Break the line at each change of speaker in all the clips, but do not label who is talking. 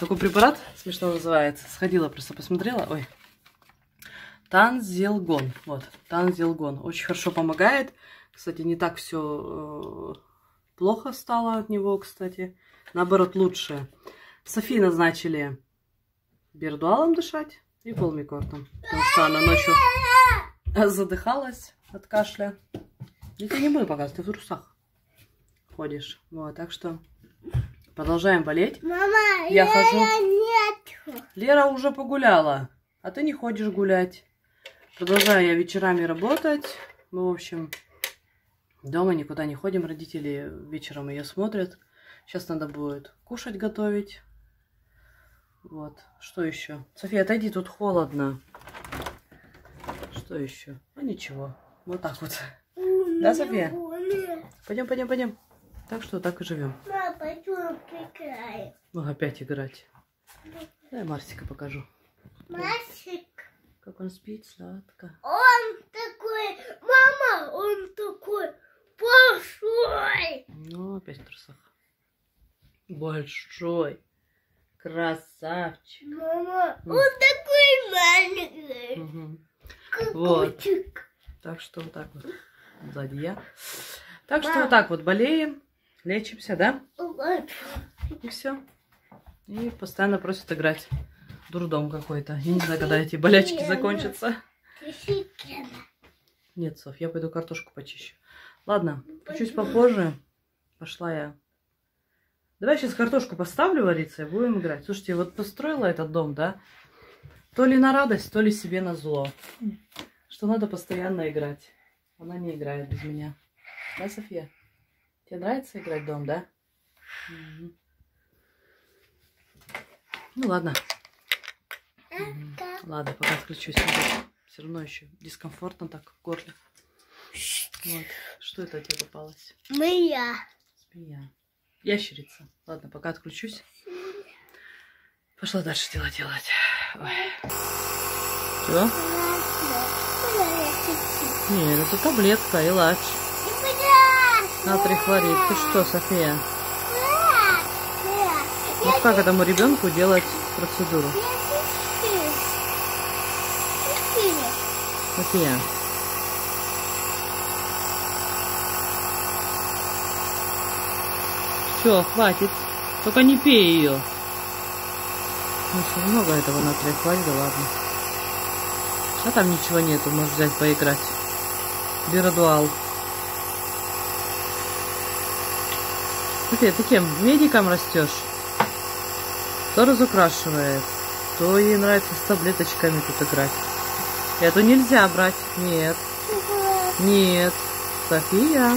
Такой препарат смешно называется. Сходила, просто посмотрела. Ой. Танзилгон. Вот, Танзилгон. Очень хорошо помогает. Кстати, не так все плохо стало от него, кстати. Наоборот, лучше. Софии назначили бердуалом дышать и полмикортом. Потому что она ночью задыхалась от кашля. Я тебе не буду показывать, ты в трусах ходишь. Вот, так что продолжаем болеть.
Мама,
я хожу.
Нет.
Лера уже погуляла, а ты не ходишь гулять. Продолжаю я вечерами работать. Мы, в общем, дома никуда не ходим. Родители вечером ее смотрят. Сейчас надо будет кушать готовить. Вот. Что еще? София, отойди, тут холодно. Что еще? Ну ничего. Вот так вот. Да, София? Пойдем, пойдем, пойдем. Так что так и живем.
Мама, пойдем играем.
Ну, опять играть. Дай Марсика покажу.
Марсик.
Как он спит сладко.
Он такой, мама, он такой большой.
Ну, опять в трусах. Большой. Красавчик.
Мама, он такой маленький.
Угу.
Вот.
Так что вот так вот. Сзади я. Так что вот так вот болеем, лечимся, да? И все. И постоянно просят играть. Дурдом какой-то. Я не знаю, когда эти болячки закончатся. Нет, Соф, я пойду картошку почищу. Ладно, чуть попозже. Пошла я. Давай сейчас картошку поставлю вариться и будем играть. Слушайте, вот построила этот дом, да? То ли на радость, то ли себе на зло. Что надо постоянно играть. Она не играет без меня. Да, София? Тебе нравится играть в дом, да? Угу. Ну ладно. Ладно, пока отключусь. Все равно еще дискомфортно так в горле. Вот. Что это у тебя попалось?
Змея.
Змея. Ящерица. Ладно, пока отключусь. Пошла дальше дело делать. Ой. Чего? Нет, это таблетка, Элач. Натрий хлорид. Ты что, София? Вот как этому ребенку делать процедуру? София. Все, хватит. Только не пей ее. Ну, много этого натрия хлорида, ладно. А там ничего нету, можешь взять поиграть. Бердуал. София, ты кем? Медиком растешь? То разукрашивает, то ей нравится с таблеточками тут играть. Эту нельзя брать. Нет. Нет. София.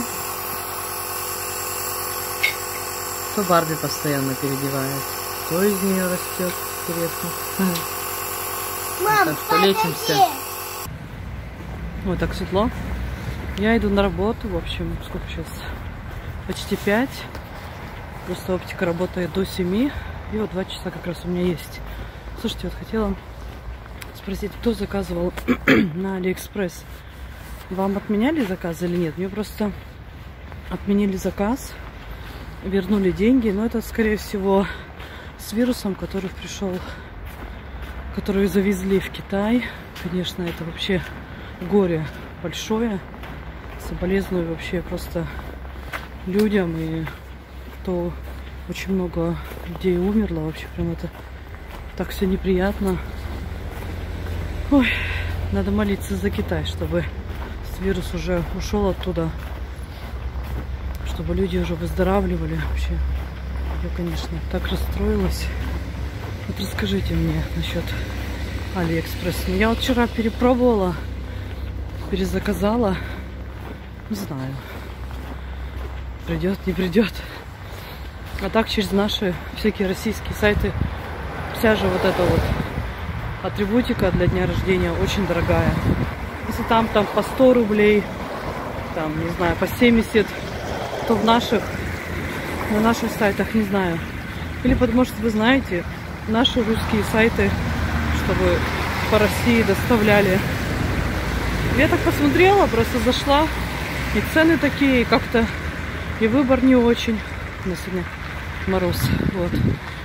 То Барби постоянно переодевает, то из нее растет. Интересно.
Мам,
так что лечимся. Вот так светло. Я иду на работу. В общем, сколько сейчас? Почти 5. Просто оптика работает до 7. И вот 2 часа как раз у меня есть. Слушайте, вот хотела спросить, кто заказывал на Алиэкспресс. Вам отменяли заказ или нет? Мне просто отменили заказ. Вернули деньги. Но это, скорее всего, с вирусом, который пришел, который завезли в Китай. Конечно, это вообще горе большое. Соболезную вообще просто людям. И кто очень много людей умерло. Вообще прям это так все неприятно. Ой, надо молиться за Китай, чтобы вирус уже ушел оттуда. Чтобы люди уже выздоравливали. Вообще, я, конечно, так расстроилась. Вот расскажите мне насчет Алиэкспресс. Я вот вчера перепробовала, перезаказала. Не знаю, придет, не придет. А так через наши всякие российские сайты вся же вот эта вот атрибутика для дня рождения очень дорогая. Если там по 100 рублей, там, не знаю, по 70, то на наших сайтах, не знаю. Или потому что вы знаете, наши русские сайты, чтобы по России доставляли. Я так посмотрела, просто зашла, и цены такие как-то, и выбор не очень. У нас сегодня мороз, вот.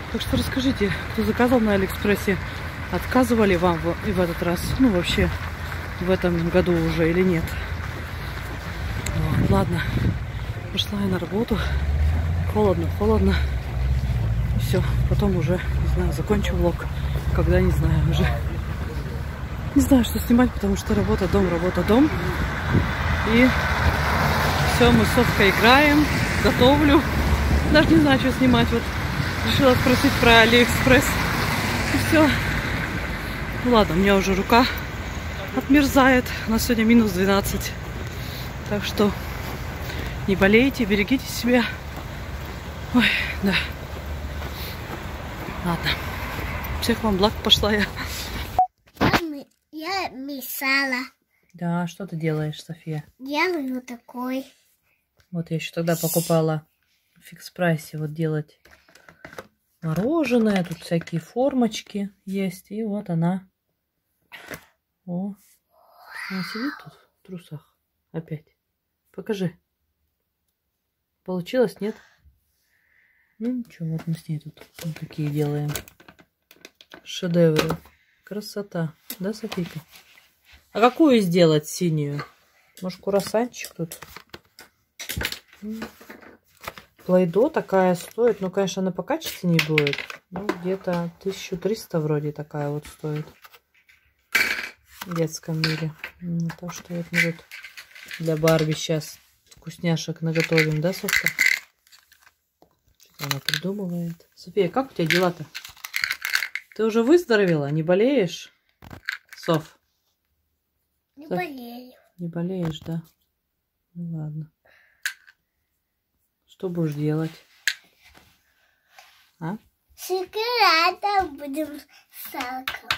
Так что расскажите, кто заказывал на Алиэкспрессе, отказывали вам и в этот раз, ну вообще в этом году уже или нет. Вот, ладно, пошла я на работу. Холодно, холодно. Все, потом уже, не знаю, закончу влог. Когда, не знаю, уже. Не знаю, что снимать, потому что работа, дом. И все, мы с Софкой играем, готовлю. Даже не знаю, что снимать. Вот решила спросить про Алиэкспресс. И все. Ну ладно, у меня уже рука отмерзает. У нас сегодня минус 12. Так что не болейте, берегите себя. Ой, да. Ладно. Всех вам благ, пошла я.
Я мешала.
Да, что ты делаешь, София?
Делаю такой.
Вот я еще тогда покупала в фикс-прайсе вот делать мороженое. Тут всякие формочки есть. И вот она. О, она сидит тут в трусах. Опять. Покажи. Получилось, нет? Ну ничего, вот мы с ней тут вот такие делаем. Шедевры. Красота. Да, Софийка? А какую сделать синюю? Может, круассанчик тут? Плейдо такая стоит. Ну, конечно, она покачественнее будет. Ну, где-то 1300 вроде такая вот стоит. В детском мире. Ну, так что вот мы тут для Барби сейчас вкусняшек наготовим. Да, Софка? Что она придумывает? София, как у тебя дела-то? Ты уже выздоровела? Не болеешь? Соф?
Не болею.
Не болеешь, да? Ну ладно. Что будешь делать? А?
Шоколадом будем с сахаром.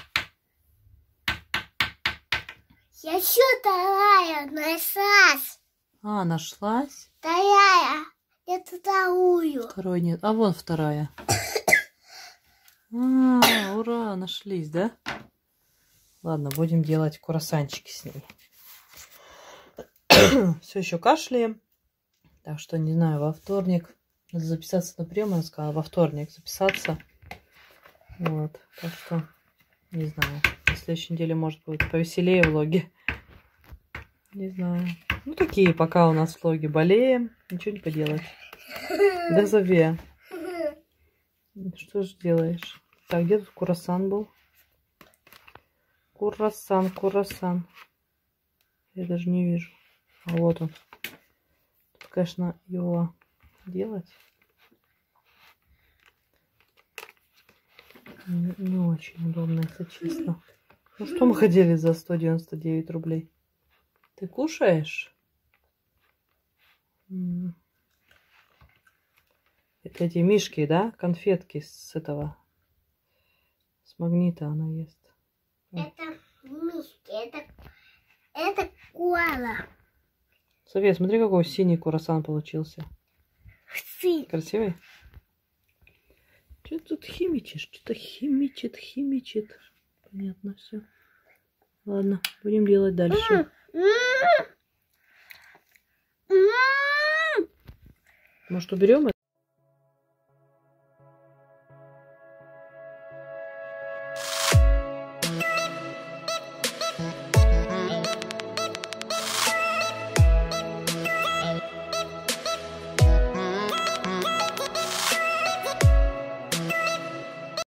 Я еще вторая нашлась.
А, нашлась?
Вторая. Я вторую.
Второй нет. А вон вторая. А, ура, нашлись, да? Ладно, будем делать круассанчики с ней. Все еще кашляем. Так что, не знаю, во вторник надо записаться на прием. Она сказала, во вторник записаться. Вот, так что, не знаю. На следующей неделе, может, будет повеселее влоги. Не знаю. Ну, такие пока у нас влоги. Болеем. Ничего не поделать. Да, София? Что же делаешь? Так, где тут круассан был? Круассан. Я даже не вижу. А вот он. Тут, конечно, его делать не очень удобно, если честно. Ну что мы ходили за 199 рублей? Ты кушаешь? Это эти мишки, да? Конфетки с этого. С магнита она ест.
Это мишки, это кола.
София, смотри, какой синий круассан получился. Красивый? Что ты тут химичишь? Что-то химичит. Понятно все. Ладно, будем делать дальше. Может, уберем это?